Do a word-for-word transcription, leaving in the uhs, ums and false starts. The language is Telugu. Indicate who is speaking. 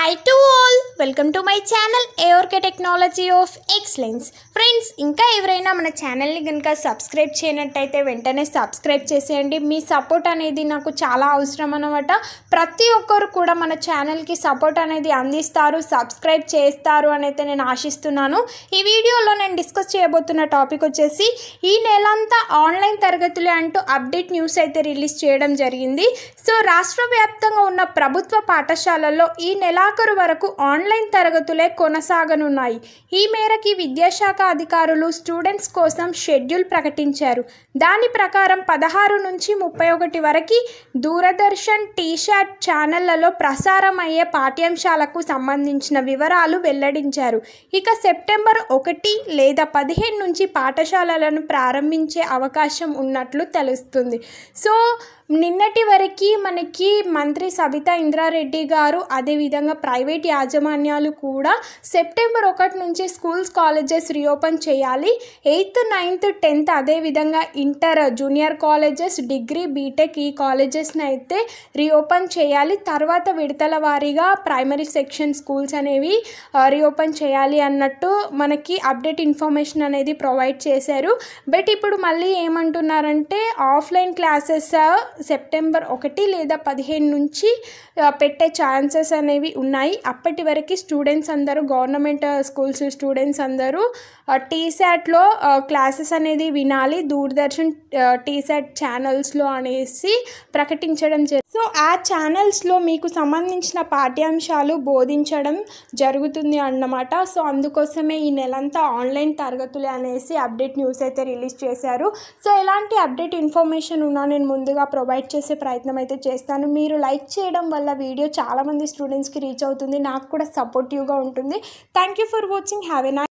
Speaker 1: Hi to all, welcome to my channel Reopen Technology of Excellence. Friends, ఇంకా ఎవరైనా మన ఛానల్ ని గనుక సబ్స్క్రైబ్ చేయనట్టయితే వెంటనే సబ్స్క్రైబ్ చేసేయండి. మీ సపోర్ట్ అనేది నాకు చాలా అవసరం అన్నమాట. ప్రతి ఒక్కరు కూడా మన ఛానల్ కి సపోర్ట్ అనేది అందిస్తారు, సబ్స్క్రైబ్ చేస్తారు అని అయితే నేను ఆశిస్తున్నాను. ఈ వీడియోలో నేను డిస్కస్ చేయబోతున్న టాపిక్ వచ్చేసి ఈ నెలంతా ఆన్లైన్ తరగతులు అంటూ అప్డేట్ న్యూస్ అయితే రిలీజ్ చేయడం జరిగింది. సో రాష్ట్ర వ్యాప్తంగా ఉన్న ప్రభుత్వ పాఠశాలల్లో ఈ నెలాఖరు వరకు ఆన్లైన్ తరగతులే కొనసాగనున్నాయి. ఈ మేరకు విద్యాశాఖ అధికారులు స్టూడెంట్స్ కోసం షెడ్యూల్ ప్రకటించారు. దాని ప్రకారం పదహారు నుంచి ముప్పై ఒకటి వరకు దూరదర్శన్ టీషాట్ ఛానళ్లలో ప్రసారం అయ్యే పాఠ్యాంశాలకు సంబంధించిన వివరాలు వెల్లడించారు. ఇక సెప్టెంబర్ ఒకటి లేదా పదిహేను నుంచి పాఠశాలలను ప్రారంభించే అవకాశం ఉన్నట్లు తెలుస్తుంది. సో నిన్నటి వరకు మనకి మంత్రి సబితా ఇంద్రారెడ్డి గారు అదేవిధంగా ప్రైవేట్ యాజమాన్యాలు కూడా సెప్టెంబర్ ఒకటి నుంచి స్కూల్స్ కాలేజెస్ రీఓపెన్ చేయాలి. ఎయిత్ నైన్త్ టెన్త్ అదేవిధంగా inter junior colleges degree B Tech ఈ కాలేజెస్ని అయితే రీఓపెన్ చేయాలి. తర్వాత విడతల వారీగా ప్రైమరీ సెక్షన్ స్కూల్స్ అనేవి రీఓపెన్ చేయాలి అన్నట్టు మనకి అప్డేట్ ఇన్ఫర్మేషన్ అనేది ప్రొవైడ్ చేశారు. బట్ ఇప్పుడు మళ్ళీ ఏమంటున్నారంటే ఆఫ్లైన్ క్లాసెస్ సెప్టెంబర్ ఒకటి లేదా పదిహేను నుంచి పెట్టే ఛాన్సెస్ అనేవి ఉన్నాయి. అప్పటి వరకు స్టూడెంట్స్ అందరూ గవర్నమెంట్ స్కూల్స్ స్టూడెంట్స్ అందరూ టీశాట్లో క్లాసెస్ అనేది వినాలి దూరదర్శన్ టీశాట్ ఛానల్స్లో అనేసి ప్రకటించడం జరిగింది. సో ఆ ఛానల్స్లో మీకు సంబంధించిన పాఠ్యాంశాలు బోధించడం జరుగుతుంది అన్నమాట. సో అందుకోసమే ఈ నెలంతా ఆన్లైన్ తరగతులే అనేసి అప్డేట్ న్యూస్ అయితే రిలీజ్ చేశారు. సో ఎలాంటి అప్డేట్ ఇన్ఫర్మేషన్ ఉన్నా నేను ముందుగా ప్రొవైడ్ చేసే ప్రయత్నం అయితే చేస్తాను. మీరు లైక్ చేయడం వల్ల వీడియో చాలామంది స్టూడెంట్స్కి రీచ్ అవుతుంది, నాకు కూడా సపోర్టివ్గా ఉంటుంది. Thank you for watching. Have a nice